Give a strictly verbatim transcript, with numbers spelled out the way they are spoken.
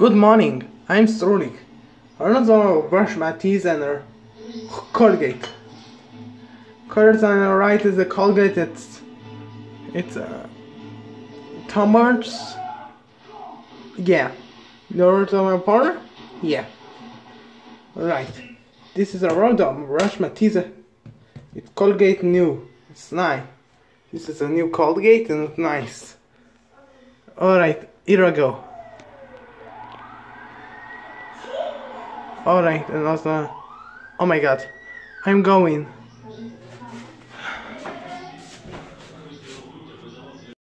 Good morning, I'm Strulik. I don't know brush my teeth and uh, Colgate. Colgate on the right is a Colgate. It's it's uh, Thomas. Yeah. You're my partner? Yeah. Right. This is a road I brush my teeth. It's Colgate new. It's nice. This is a new Colgate and it's nice. Alright, here I go. Alright, and also, oh my god, I'm going.